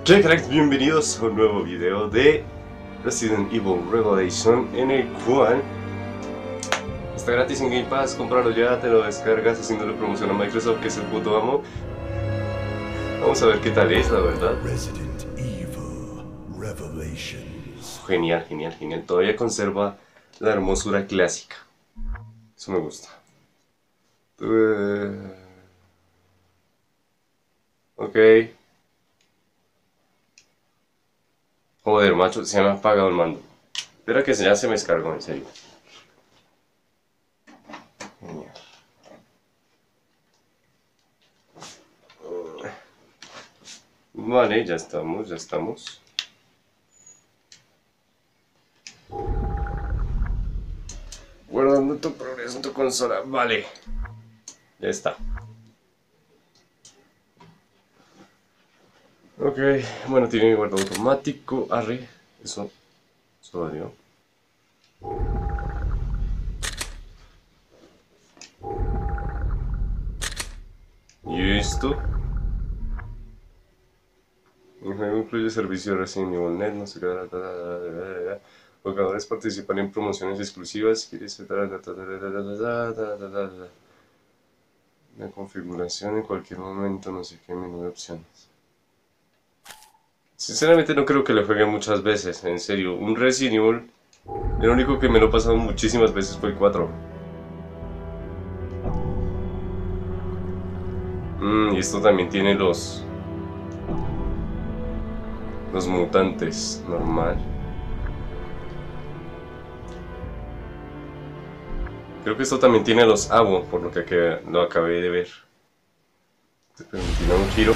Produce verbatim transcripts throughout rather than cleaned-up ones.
¿Qué cracks? Bienvenidos a un nuevo video de Resident Evil Revelation, en el cual está gratis en Game Pass. Cómpralo ya, te lo descargas haciéndole promoción a Microsoft, que es el puto amo. Vamos a ver qué tal es, la verdad. Resident Evil Revelations. Genial, genial, genial. Todavía conserva la hermosura clásica. Eso me gusta. Uh... Ok. Joder, macho, se me ha apagado el mando. Espera que ya se me descargó, en serio. Genial. Vale, ya estamos, ya estamos. Guardando tu progreso en tu consola. Vale. Ya está. Ok, bueno, tiene guardado automático. Arre, eso. Eso valió. Y esto. El juego incluye servicio de Resident Evil Net, no sé qué. Jugadores participan en promociones exclusivas. La configuración en cualquier momento, no sé qué, menú de opciones. Sinceramente no creo que le juegue muchas veces, en serio. Un Resident Evil, el único que me lo he pasado muchísimas veces fue el cuatro. Mm, y esto también tiene los... Los mutantes, normal. Creo que esto también tiene los A W O, por lo que, que lo acabé de ver. Te permitirá un giro.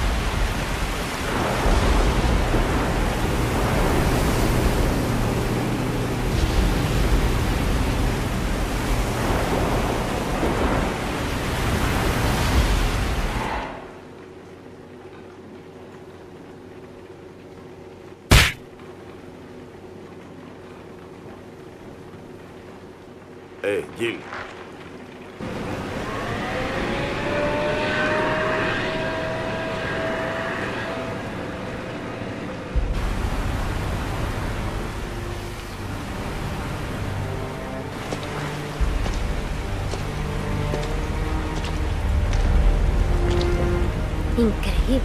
Eh, Jill. Increíble.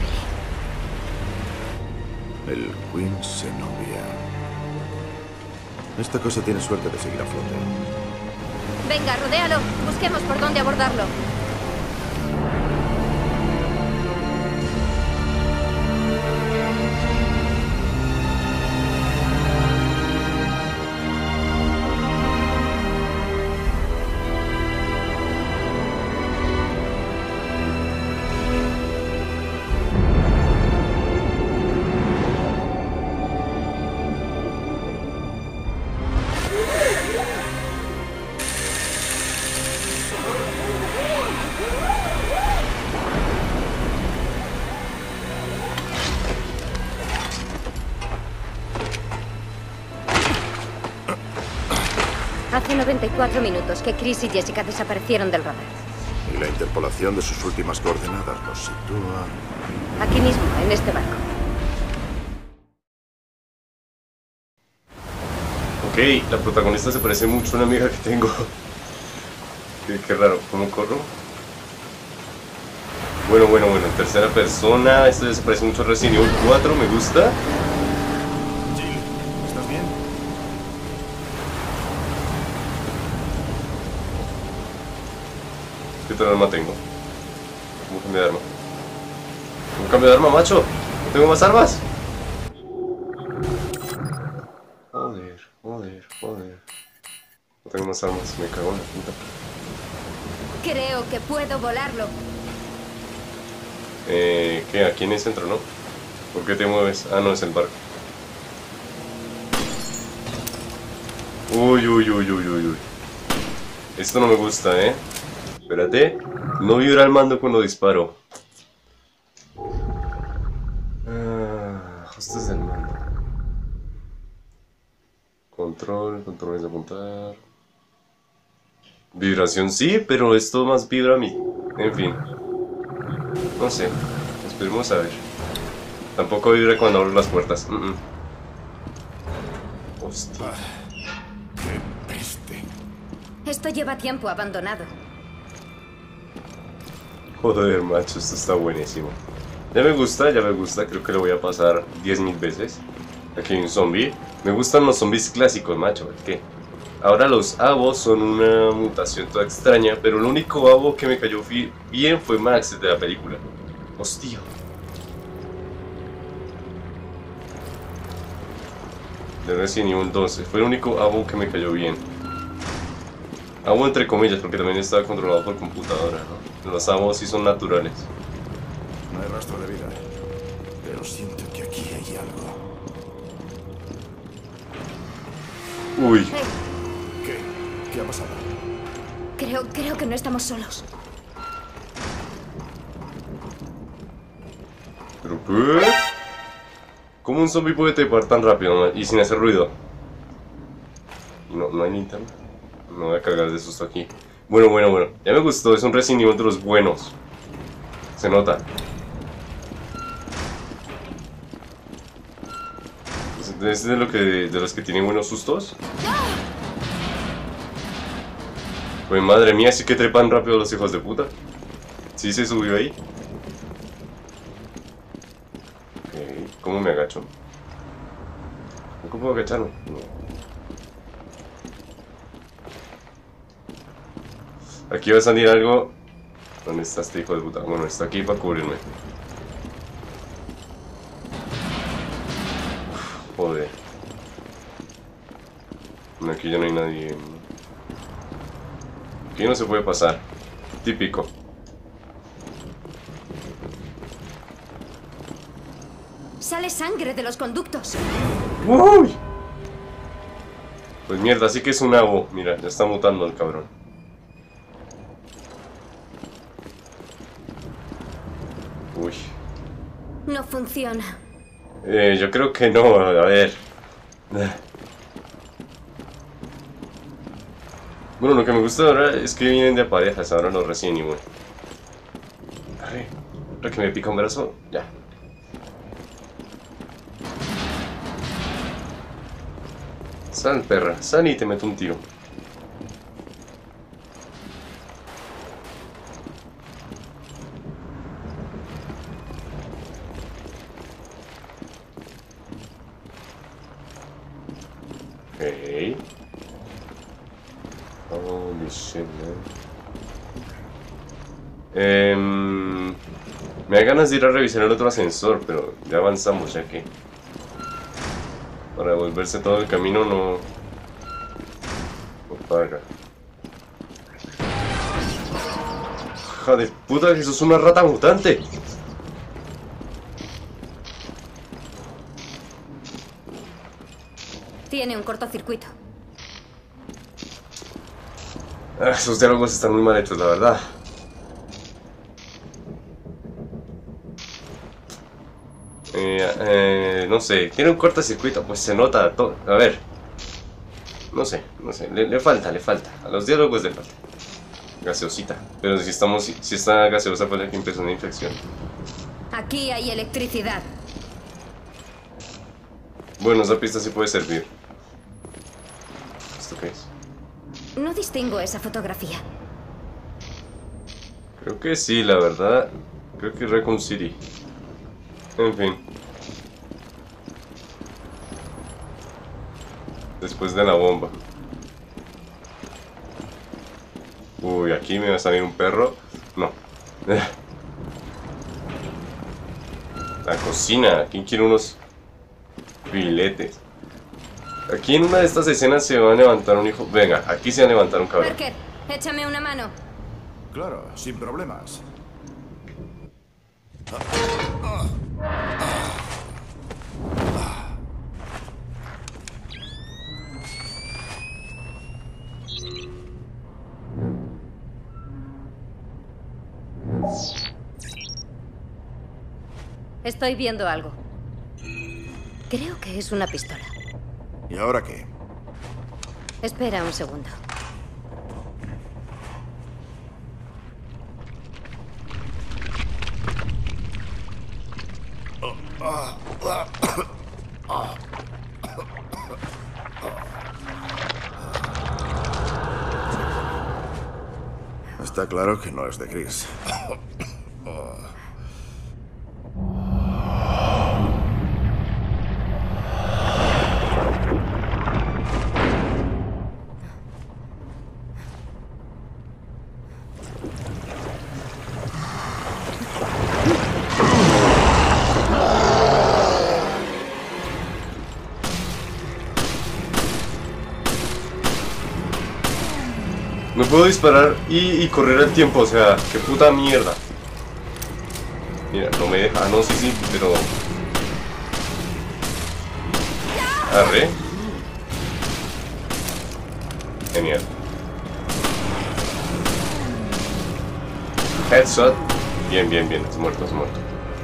El Queen Zenobia. Esta cosa tiene suerte de seguir a flote. Venga, rodéalo. Busquemos por dónde abordarlo. Hace noventa y cuatro minutos que Chris y Jessica desaparecieron del radar. Y la interpolación de sus últimas coordenadas los sitúa... Aquí mismo, en este barco. Ok, la protagonista se parece mucho a una amiga que tengo. Qué, qué raro, ¿cómo corro? Bueno, bueno, bueno, en tercera persona. Esto ya se parece mucho a Resident Evil cuatro, me gusta. Jill, ¿estás bien? ¿Qué tal arma tengo? ¿Cómo cambio de arma? ¿Cómo cambio de arma, macho? ¿No tengo más armas? Joder, joder, joder. No tengo más armas, me cago en la puta. Creo que puedo volarlo. Eh, ¿qué? Aquí en el centro, ¿no? ¿Por qué te mueves? Ah, no, es el barco. Uy, uy, uy, uy, uy, uy. Esto no me gusta, ¿eh? Espérate. No vibra el mando cuando disparo. Ah, ajustes del mando. Control, controles de apuntar. Vibración sí, pero esto más vibra a mí. En fin. No sé. Esperemos a ver. Tampoco vibre cuando abro las puertas. Mm -mm. Hostia. ¡Qué peste! Esto lleva tiempo abandonado. Joder, macho, esto está buenísimo. Ya me gusta, ya me gusta. Creo que lo voy a pasar diez mil veces. Aquí hay un zombie. Me gustan los zombies clásicos, macho. ¿Qué? Ahora los avos son una mutación toda extraña, pero el único avo que me cayó bien fue Max de la película. Hostia. De Resident Evil doce. Fue el único avo que me cayó bien. Avo entre comillas, porque también estaba controlado por computadora, ¿no? Los avos sí son naturales. No hay rastro de vida, pero siento que aquí hay algo. Uy. Hey, ¿Qué? ¿Qué ha pasado? creo, creo que no estamos solos. ¿Pero qué? ¿Cómo un zombie puede trepar tan rápido, man? Y sin hacer ruido? No, no hay linterna. Me voy a cargar de susto aquí. Bueno, bueno, bueno. Ya me gustó. Es un Resident Evil de los buenos. Se nota. ¿Es de, lo que, de los que tienen buenos sustos? Pues madre mía, sí que trepan rápido los hijos de puta. Sí se subió ahí. Okay. ¿Cómo me agacho? ¿Cómo puedo agacharme? No. Aquí va a salir algo. ¿Dónde está este hijo de puta? Bueno, está aquí para cubrirme. Uf, joder. No, aquí ya no hay nadie. Aquí no se puede pasar. Típico. Sale sangre de los conductos. ¡Uy! Pues mierda, sí que es un avo. Mira, ya está mutando el cabrón. Uy. No funciona. Eh, yo creo que no, a ver. Bueno, lo que me gusta ahora es que vienen de parejas, ahora los Resident Evil. Arre, ahora que me pica un brazo, ya. Sal, perra, sal y te meto un tiro. Ok. Holy shit, man. Eh, me da ganas de ir a revisar el otro ascensor, pero ya avanzamos, ya que para devolverse todo el camino no, no paga. ¡Hija de puta, que sos una rata mutante! Tiene un cortocircuito. Ah, esos diálogos están muy mal hechos, la verdad. Eh, eh, no sé, tiene un cortocircuito, pues se nota todo. A ver, no sé, no sé, le, le falta, le falta. A los diálogos le falta. Gaseosita, pero si estamos, si, si está gaseosa, pues aquí empezó una infección. Aquí hay electricidad. Bueno, esa pista sí puede servir. ¿Esto qué es? No distingo esa fotografía. Creo que sí, la verdad. Creo que es Raccoon City. En fin. Después de la bomba. Uy, aquí me va a salir un perro. No. La cocina. ¿Quién quiere unos filetes? Aquí en una de estas escenas se va a levantar un hijo. Venga, aquí se va a levantar un cabrón. Parker, échame una mano. Claro, sin problemas. Estoy viendo algo. Creo que es una pistola. ¿Y ahora qué? Espera un segundo. Está claro que no es de Chris. No puedo disparar y, y correr al tiempo, o sea, qué puta mierda. Mira, no me deja, no, sí, sí, pero... Arre. Genial. Headshot. Bien, bien, bien, es muerto, es muerto.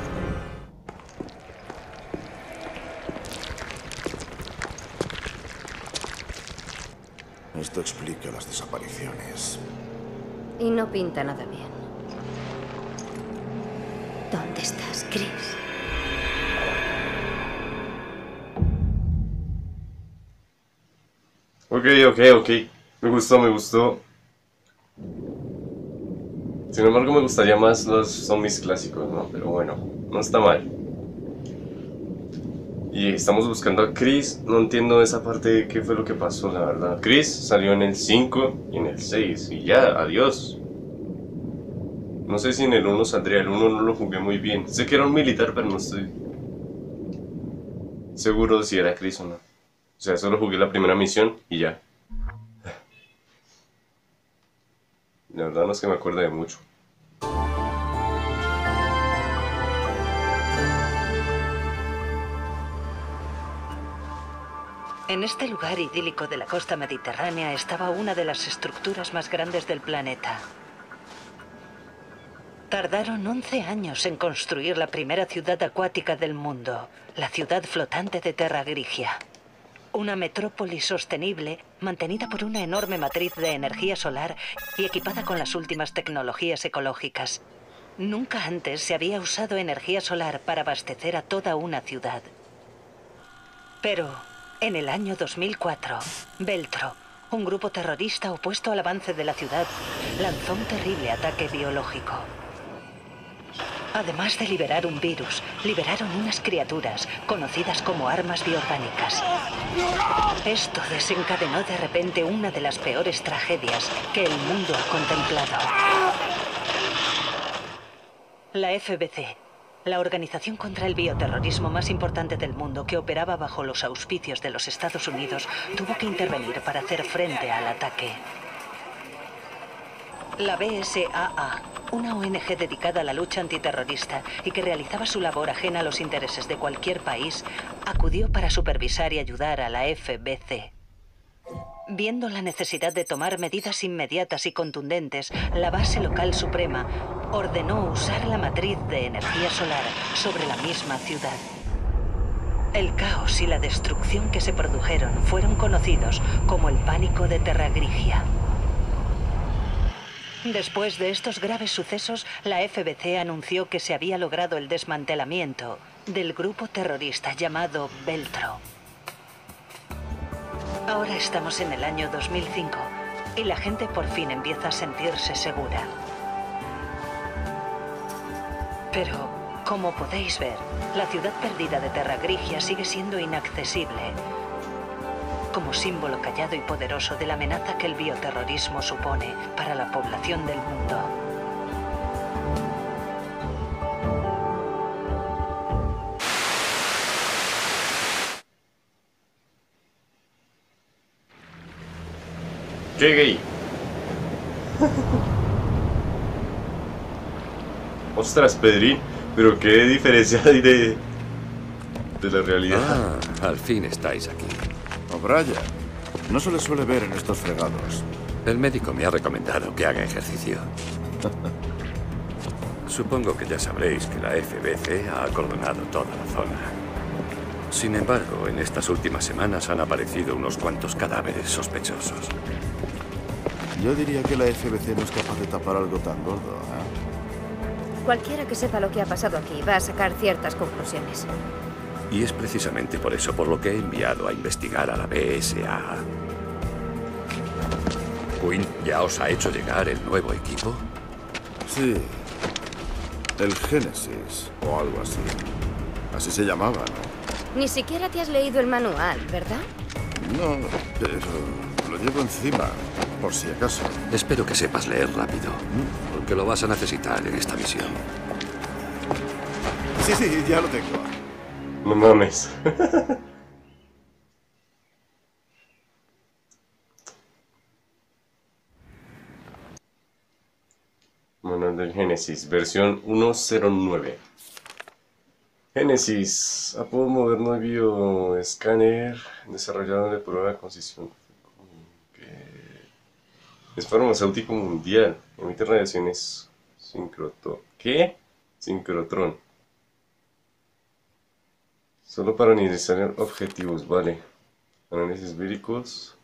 Esto explica las desapariciones. Y no pinta nada bien. ¿Dónde estás, Chris? Ok, ok, ok. Me gustó, me gustó. Sin embargo, me gustaría más los zombies clásicos, ¿no? Pero bueno, no está mal. Y estamos buscando a Chris. No entiendo esa parte de qué fue lo que pasó, la verdad. Chris salió en el cinco y en el seis. Y ya, adiós. No sé si en el uno saldría. El uno no lo jugué muy bien. Sé que era un militar, pero no estoy seguro si era Chris o no. O sea, solo jugué la primera misión y ya. La verdad no es que me acuerde de mucho. En este lugar idílico de la costa mediterránea estaba una de las estructuras más grandes del planeta. Tardaron once años en construir la primera ciudad acuática del mundo, la ciudad flotante de Terra Grigia. Una metrópoli sostenible, mantenida por una enorme matriz de energía solar y equipada con las últimas tecnologías ecológicas. Nunca antes se había usado energía solar para abastecer a toda una ciudad. Pero en el año dos mil cuatro, Veltro, un grupo terrorista opuesto al avance de la ciudad, lanzó un terrible ataque biológico. Además de liberar un virus, liberaron unas criaturas conocidas como armas bioorgánicas. Esto desencadenó de repente una de las peores tragedias que el mundo ha contemplado. La F B C, la organización contra el bioterrorismo más importante del mundo que operaba bajo los auspicios de los Estados Unidos, tuvo que intervenir para hacer frente al ataque. La B S A A, una O N G dedicada a la lucha antiterrorista y que realizaba su labor ajena a los intereses de cualquier país, acudió para supervisar y ayudar a la F B C. Viendo la necesidad de tomar medidas inmediatas y contundentes, la base local suprema ordenó usar la matriz de energía solar sobre la misma ciudad. El caos y la destrucción que se produjeron fueron conocidos como el pánico de Terra Grigia. Después de estos graves sucesos, la F B C anunció que se había logrado el desmantelamiento del grupo terrorista llamado Veltro. Ahora estamos en el año dos mil cinco y la gente por fin empieza a sentirse segura. Pero, como podéis ver, la ciudad perdida de Terra Grigia sigue siendo inaccesible, como símbolo callado y poderoso de la amenaza que el bioterrorismo supone para la población del mundo. ¡Qué gay! Ostras, Pedrín, pero qué diferencia hay de, de la realidad. Ah, al fin estáis aquí. O'Brien, no se le suele ver en estos fregados. El médico me ha recomendado que haga ejercicio. Supongo que ya sabréis que la F B C ha acordonado toda la zona. Sin embargo, en estas últimas semanas han aparecido unos cuantos cadáveres sospechosos. Yo diría que la F B C no es capaz de tapar algo tan gordo, ¿eh? Cualquiera que sepa lo que ha pasado aquí va a sacar ciertas conclusiones. Y es precisamente por eso por lo que he enviado a investigar a la B S A A. Quinn, ¿ya os ha hecho llegar el nuevo equipo? Sí. El Génesis, o algo así. Así se llamaba, ¿no? Ni siquiera te has leído el manual, ¿verdad? No, pero lo llevo encima, por si acaso. Espero que sepas leer rápido, porque lo vas a necesitar en esta misión. Sí, sí, ya lo tengo. No mames. Manual del Génesis, versión uno cero nueve. Génesis, apodo moderno de bioescáner desarrollado de prueba de concisión. Es farmacéutico mundial. Emite radiaciones sincrotron. ¿Qué? Sincrotrón. Solo para analizar objetivos, vale. Análisis víricos.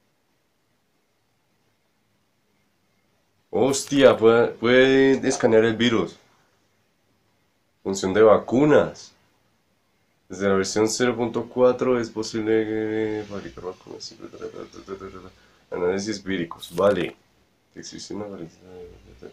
Hostia, puede, puede escanear el virus. Función de vacunas. Desde la versión cero punto cuatro es posible fabricar vacunas. Análisis víricos, vale. Existe una variedad de...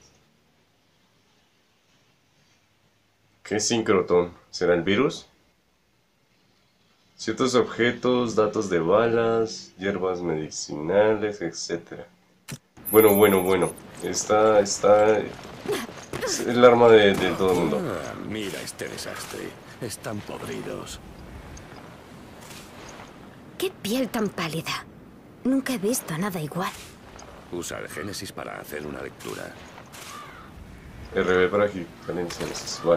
¿Qué es sincrotón? ¿Será el virus? Ciertos objetos, datos de balas, hierbas medicinales, etcétera. Bueno, bueno, bueno. Esta, esta es el arma de, de todo el mundo. Ah, mira este desastre. Están podridos. ¡Qué piel tan pálida! Nunca he visto nada igual. Usa el Génesis para hacer una lectura. R B para ejecutar en Génesis, vale.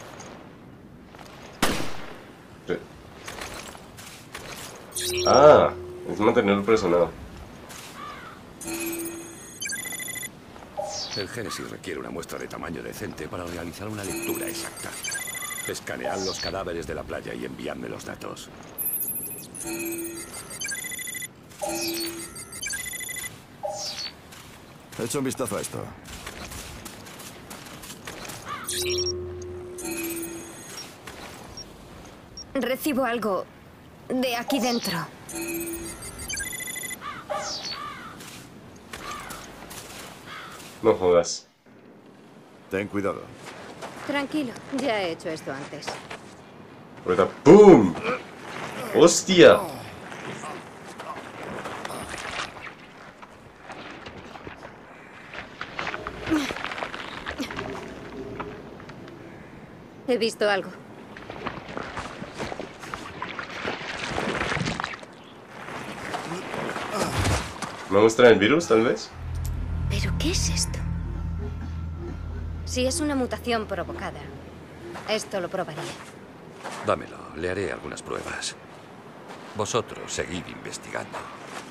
Ah, es mantenerlo presionado. El Génesis requiere una muestra de tamaño decente para realizar una lectura exacta. Escanead los cadáveres de la playa y enviadme los datos. Echa un vistazo a esto. Recibo algo de aquí dentro. No jodas. Ten cuidado. Tranquilo, ya he hecho esto antes. Ahorita, ¡pum! ¡Hostia! He visto algo. ¿Me muestra el virus, tal vez? ¿Pero qué es esto? Si es una mutación provocada, esto lo probaría. Dámelo, le haré algunas pruebas. Vosotros seguid investigando.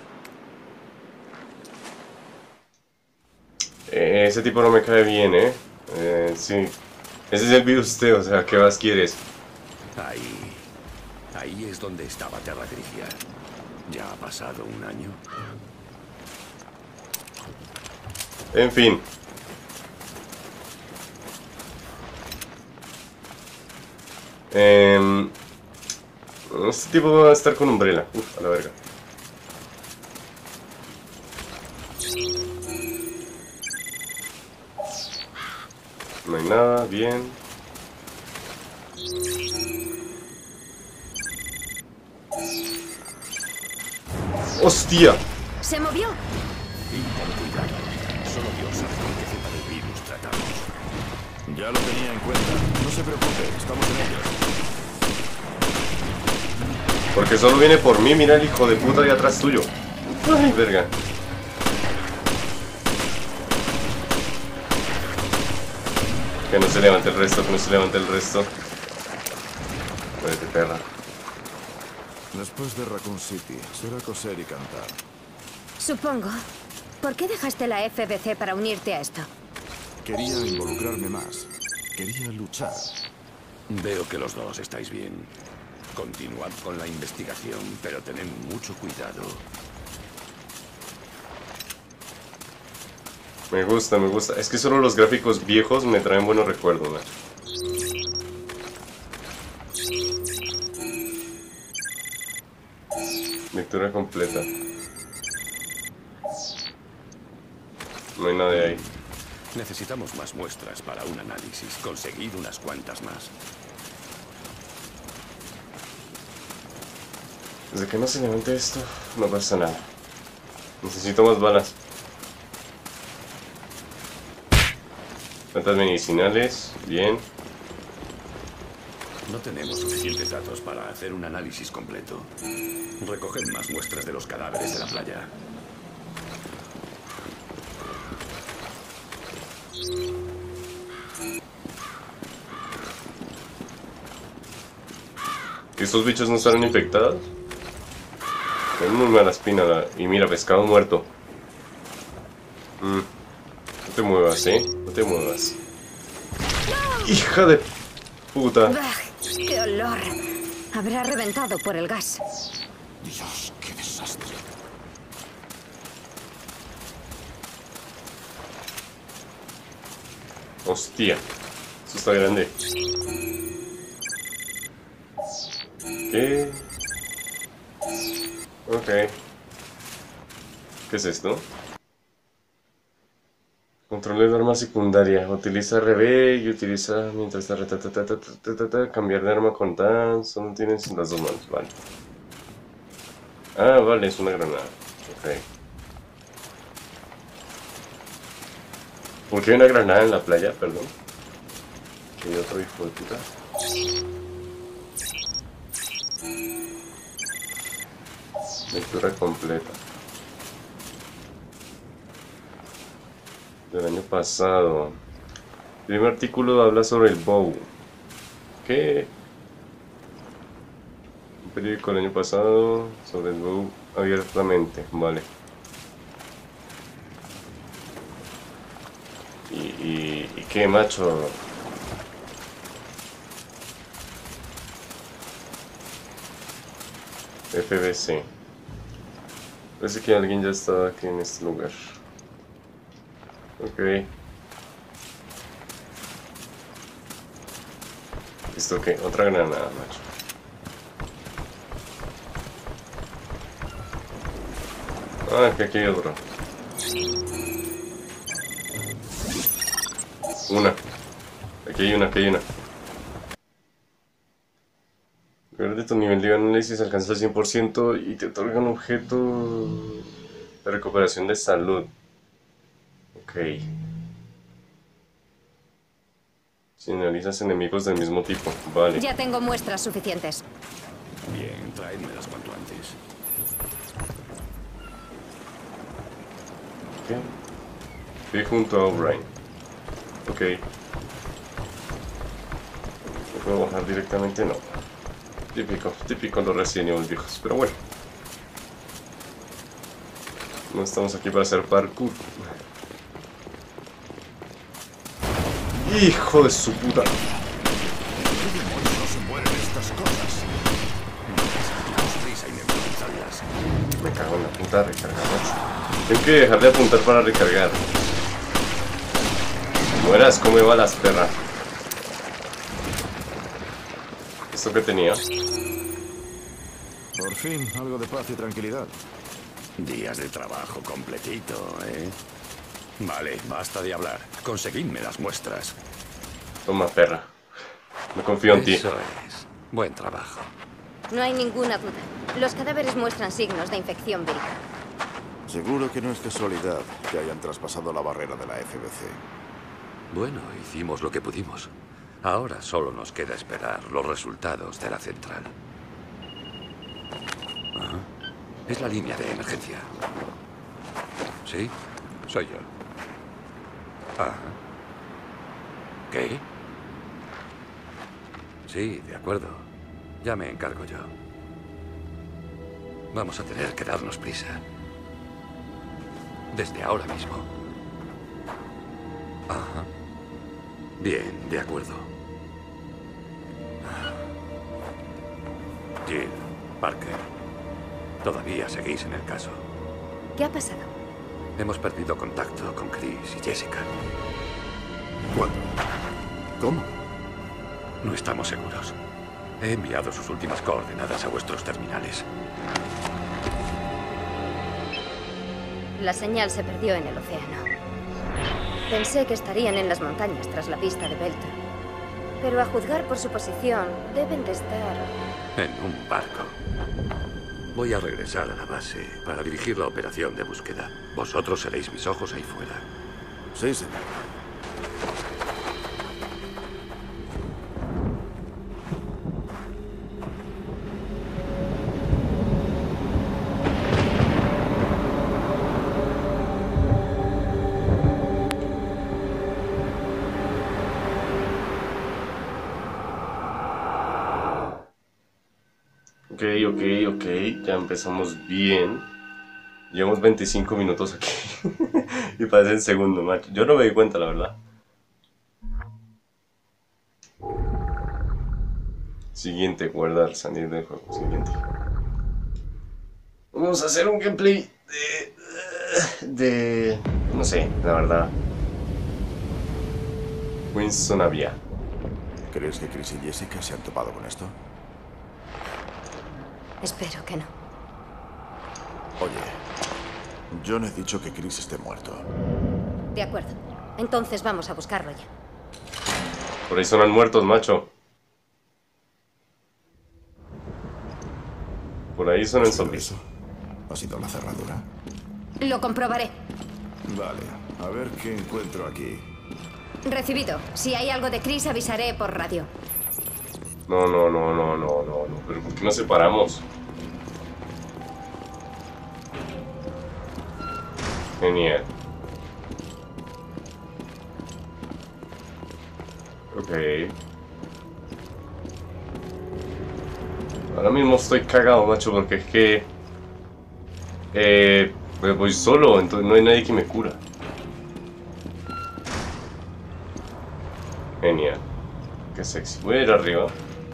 Eh, ese tipo no me cae bien, ¿eh? Eh, sí. Ese es el virus usted, o sea, ¿qué más quieres? Ahí. Ahí es donde estaba Terra Grigia. Ya ha pasado un año. En fin. Eh, este tipo va a estar con Umbrella. Uf, a la verga. No hay nada, bien. ¡Hostia! ¡Se movió! Y ten cuidado. Solo Dios sabe con qué cepa del virus tratamos. Ya lo tenía en cuenta. No se preocupe, estamos en ello. Porque solo viene por mí, mira el hijo de puta de atrás tuyo. Ay, verga. Que no se levante el resto, que no se levante el resto. Muérete, perra. Después de Raccoon City, será coser y cantar. Supongo. ¿Por qué dejaste la F B C para unirte a esto? Quería involucrarme más. Quería luchar. Veo que los dos estáis bien. Continuad con la investigación, pero tened mucho cuidado. Me gusta, me gusta. Es que solo los gráficos viejos me traen buenos recuerdos, man. Lectura completa. No hay nada de ahí. Necesitamos más muestras para un análisis. Conseguid unas cuantas más. Desde que no se levante esto, no pasa nada. Necesito más balas. Plantas medicinales, bien. No tenemos suficientes datos para hacer un análisis completo. Recoged más muestras de los cadáveres de la playa. ¿Que estos bichos no estarán infectados? Tengo muy mala espina. La... Y mira, pescado muerto. Mm. No te muevas, ¿eh? No te muevas. ¡Hija de puta! Bah, ¡qué olor! Habrá reventado por el gas. Dios, qué desastre. Hostia. Eso está grande. ¿Qué? Ok. ¿Qué es esto? Control de arma secundaria. Utiliza R B y utiliza mientras está ta, ta, ta, ta, ta, ta, ta, cambiar de arma con tan. Solo tienes las dos manos. Vale. Ah, vale, es una granada. Ok. ¿Por qué hay una granada en la playa? Perdón. Hay otro hijo de puta. Lectura completa. Del año pasado. El primer artículo habla sobre el bow. ¿Qué? Un periódico del año pasado sobre el bow abiertamente. Vale. ¿Y, y, y qué, macho? F B C. Parece que alguien ya estaba aquí en este lugar. Ok. ¿Esto qué? Otra granada, macho. Ah, que aquí hay otro. Una. Aquí hay una, aquí hay una. De tu nivel de análisis alcanza el cien por ciento y te otorga un objeto de recuperación de salud. Ok. Si analizas enemigos del mismo tipo, vale. Ya tengo muestras suficientes. Bien, traédmelas cuanto antes. Ok. Ve junto a O'Brien. Ok. ¿Me puedo bajar directamente? No. Típico, típico los Resident Evil viejos, pero bueno. No estamos aquí para hacer parkour. Hijo de su puta. ¿Qué demonios se mueren estas cosas? Prisa y neutralizarlas. Me cago en la puta recarga, macho. Tengo que dejar de apuntar para recargar. Mueras, come balas, perra. ¿Esto qué tenía? Por fin, algo de paz y tranquilidad. Días de trabajo completito, ¿eh? Vale, basta de hablar. Conseguidme las muestras. Toma, perra. Me confío en ti. Eso es. Buen trabajo. No hay ninguna duda. Los cadáveres muestran signos de infección vírica. Seguro que no es casualidad que hayan traspasado la barrera de la F B C. Bueno, hicimos lo que pudimos. Ahora solo nos queda esperar los resultados de la central. Ajá. Es la línea de emergencia. ¿Sí? Soy yo. Ajá. ¿Qué? Sí, de acuerdo. Ya me encargo yo. Vamos a tener que darnos prisa. Desde ahora mismo. Ajá. Bien, de acuerdo. Jill, Parker, todavía seguís en el caso. ¿Qué ha pasado? Hemos perdido contacto con Chris y Jessica. ¿Cuándo? ¿Cómo? No estamos seguros. He enviado sus últimas coordenadas a vuestros terminales. La señal se perdió en el océano. Pensé que estarían en las montañas tras la pista de Belta. Pero a juzgar por su posición, deben de estar... En un barco. Voy a regresar a la base para dirigir la operación de búsqueda. Vosotros seréis mis ojos ahí fuera. Sí, señor. Ok, ok, ok, ya empezamos bien. Llevamos veinticinco minutos aquí. Y parece el segundo, macho. Yo no me di cuenta, la verdad. Siguiente, guardar, salir del juego. Siguiente. Vamos a hacer un gameplay de... de... no sé, la verdad. Winston Avia. ¿Crees que Chris y Jessica se han topado con esto? Espero que no. Oye, yo no he dicho que Chris esté muerto. De acuerdo. Entonces vamos a buscarlo ya. Por ahí sonan muertos, macho. Por ahí sonan zombies. ¿Eso? ¿Ha sido la cerradura? Lo comprobaré. Vale, a ver qué encuentro aquí. Recibido. Si hay algo de Chris, avisaré por radio. No, no, no, no, no, no, no. ¿Pero por qué nos separamos? Genial. Ok. Ahora mismo estoy cagado, macho, porque es que... Eh... Pues voy solo, entonces no hay nadie que me cura. Genial. Qué sexy. Voy a ir arriba.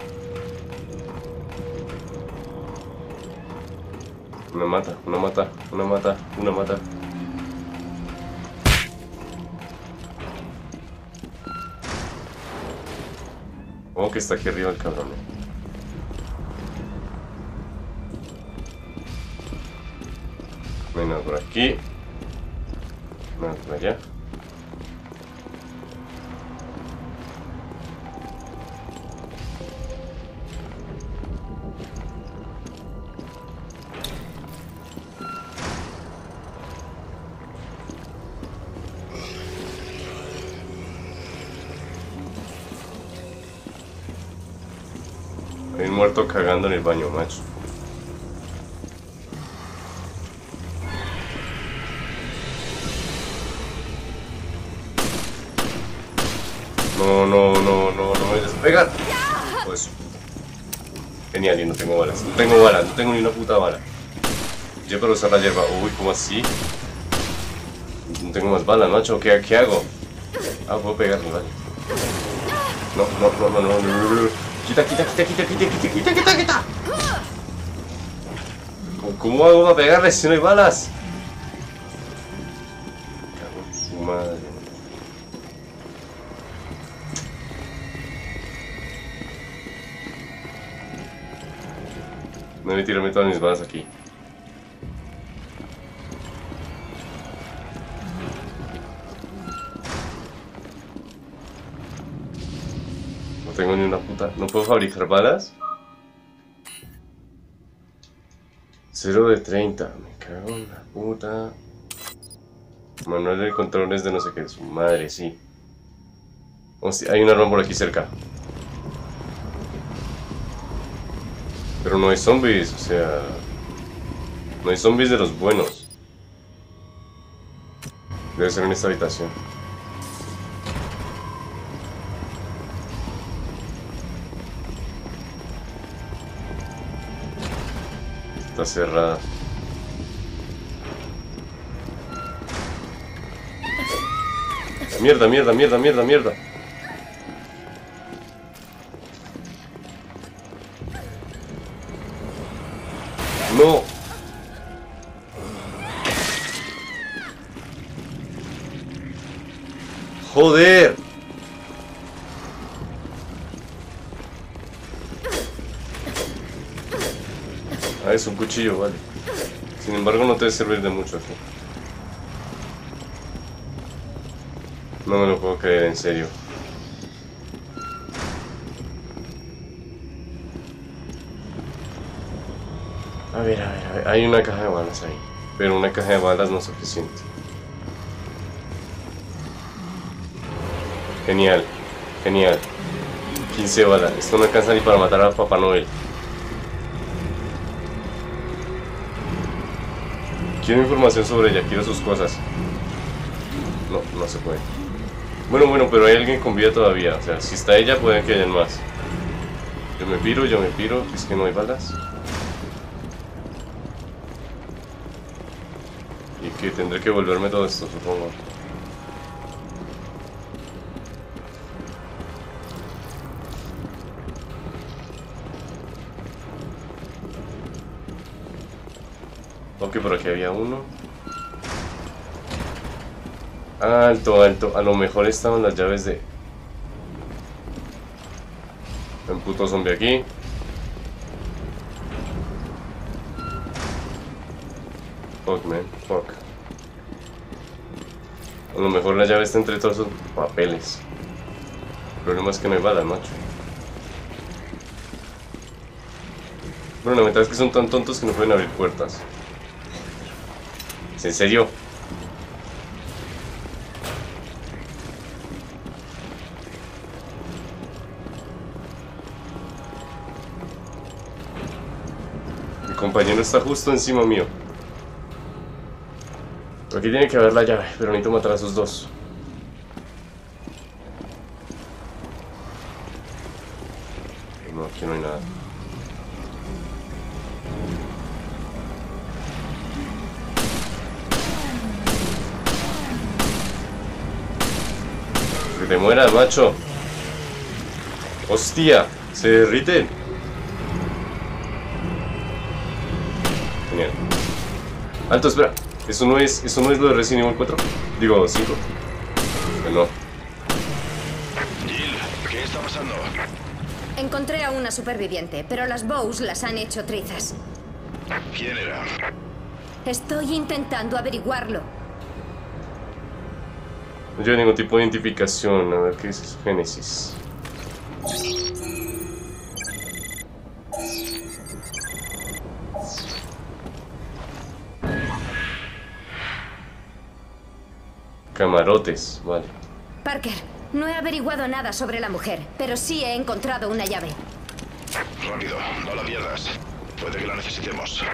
Una mata, una mata, una mata, una mata. Oh, que está aquí arriba el cabrón. No hay nada por aquí. Nada por allá. Hay un muerto cagando en el baño, macho. No, no, no, no, no me despegan. Pues. Genial, y no tengo balas. No tengo balas, no tengo ni una puta bala. Yo para usar la hierba. Uy, ¿cómo así? No tengo más balas, macho. ¿Qué, qué hago? Ah, puedo pegarle, vale. No, no, no, no, no, no, no. Quita, quita, quita, quita, quita, quita, quita, quita, quita. ¿Cómo hago para pegarle si no hay balas? Cago en su madre. No debe tirarme todas mis balas aquí. No tengo ni una puta... ¿No puedo fabricar balas? cero de treinta. Me cago en la puta. Manual de controles de no sé qué. Su madre, sí. Hostia, hay un arma por aquí cerca. Pero no hay zombies, o sea... No hay zombies de los buenos. Debe ser en esta habitación. Está cerrada. Mierda, mierda, mierda, mierda, mierda. No. ¡Joder! Ah, es un cuchillo, vale. Sin embargo, no te debe servir de mucho aquí. No me lo puedo creer, en serio. A ver, a ver, a ver. Hay una caja de balas ahí. Pero una caja de balas no es suficiente. Genial, genial. quince balas. Esto no alcanza ni para matar a Papá Noel. Quiero información sobre ella, quiero sus cosas. No, no se puede. Bueno, bueno, pero hay alguien con vida todavía. O sea, si está ella, pueden que hayan más. Yo me piro, yo me piro. Es que no hay balas. Y que tendré que volverme todo esto, supongo. Ok, por aquí había uno. Alto, alto. A lo mejor estaban las llaves de... Un puto zombie aquí. Fuck, man. Fuck. A lo mejor la llave está entre todos esos papeles. El problema es que no hay balas, macho. Bueno, la verdad es que son tan tontos que no pueden abrir puertas. ¿En serio? Mi compañero está justo encima mío. Aquí tiene que haber la llave, pero necesito matar a esos dos. No, aquí no hay nada. Que te mueras, macho. Hostia, se derriten. Genial. Alto, espera. Eso no es, eso no es lo de Resident Evil cuatro. Digo, cinco. No. Jill, ¿qué está pasando? Encontré a una superviviente, pero las Bows las han hecho trizas. ¿Quién era? Estoy intentando averiguarlo. No lleva ningún tipo de identificación. A ver qué es eso. Génesis. Camarotes, vale. Parker, no he averiguado nada sobre la mujer, pero sí he encontrado una llave. Rápido, no la pierdas. Puede que la necesitemos.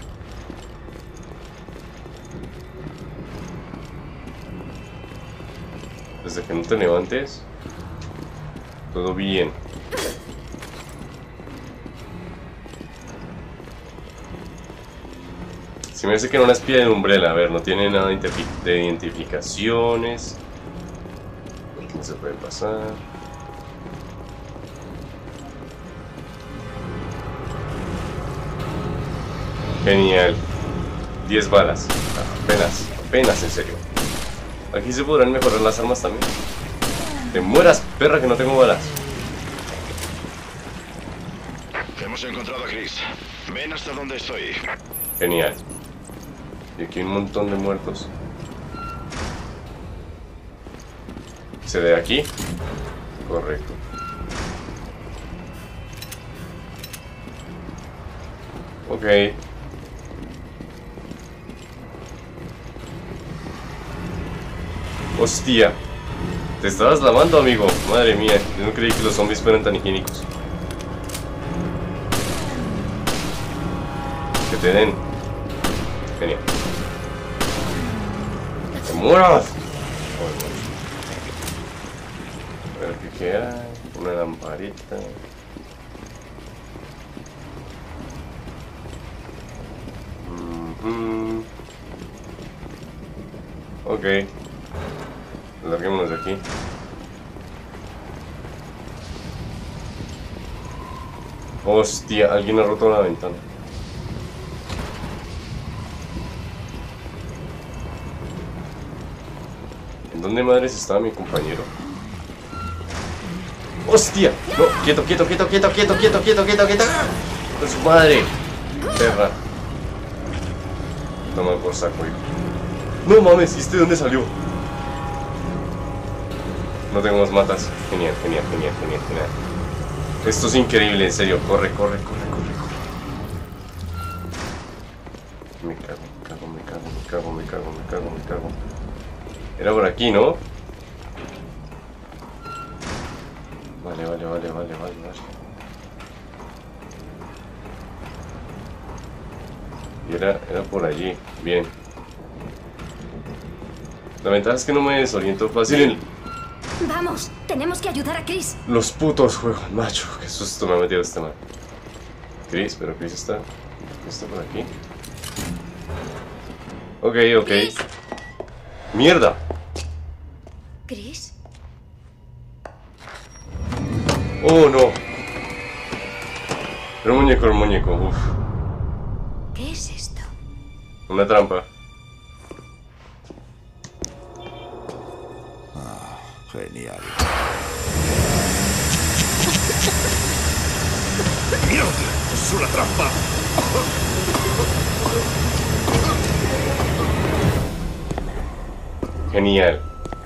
Desde que no te levantes, todo bien. Si me dice que era una espía de Umbrella, a ver, no tiene nada de, de identificaciones. No se puede pasar. Genial. diez balas. Apenas, apenas, en serio. Aquí se podrán mejorar las armas también. Te mueras, perra, que no tengo balas. Hemos encontrado a Chris. Ven hasta donde estoy. Genial. Y aquí hay un montón de muertos. ¿Se ve aquí? Correcto. Ok. Hostia. Te estabas lavando, amigo. Madre mía, yo no creí que los zombies fueran tan higiénicos. Que te den. Genial. ¡Te mueras! A ver qué queda. Una lamparita. Mm-hmm. Ok. Larguémonos de aquí. Hostia, alguien ha roto la ventana. ¿En dónde madres estaba mi compañero? ¡Hostia! No, quieto, quieto, quieto, quieto, quieto, quieto, quieto, quieto, quieto. ¡Con su madre! Perra. Toma por saco, hijo. No mames, ¿y este de dónde salió? No tengo más matas. Genial, genial, genial, genial, genial. Esto es increíble, en serio. Corre, corre, corre, corre, corre. Me cago, me cago, me cago, me cago, me cago, me cago, me cago. Era por aquí, ¿no? Vale, vale, vale, vale, vale, vale. Y era, era por allí. Bien. La ventaja es que no me desoriento fácil en... Vamos, tenemos que ayudar a Chris. Los putos juegos, macho. Qué susto me ha metido este man. Chris, pero Chris está... está por aquí. Ok, ok. Chris. ¡Mierda! ¿Chris? ¡Oh, no! Era un muñeco, era un muñeco, uff. ¿Qué es esto? Una trampa. Genial. ¡Mierda! ¡Es una trampa! Genial.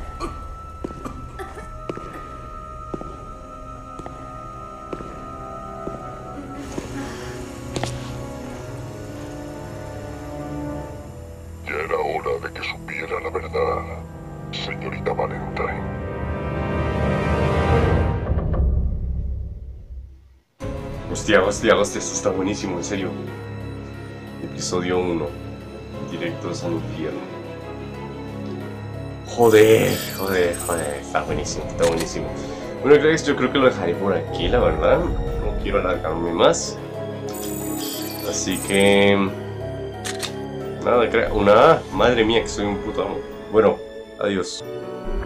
Ya era hora de que supiera la verdad, señorita Valentine. Hostia, hostia, hostia, esto está buenísimo, en serio. Episodio uno. Directos al infierno. Joder, joder, joder, está buenísimo, está buenísimo. Bueno, cracks, yo creo que lo dejaré por aquí, la verdad. No quiero alargarme más. Así que... nada, crack. Una A. Madre mía, que soy un puto amo. Bueno, adiós.